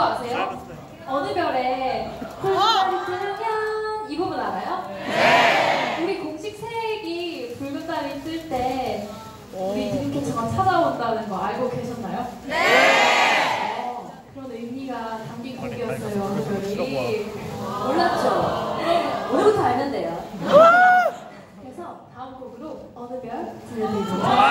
아세요? 어느 별에 붉은 달이 뜨면 이 부분 알아요? 네! 우리 공식 새액이 붉은 달이 뜰 때 우리 드림캐쳐가 찾아온다는 거 알고 계셨나요? 네! 그런 의미가 담긴 곡이었어요, 어느 별이. 몰랐죠? 오늘부터 알면 돼요. 그래서 다음 곡으로 어느 별 들려드릴게요.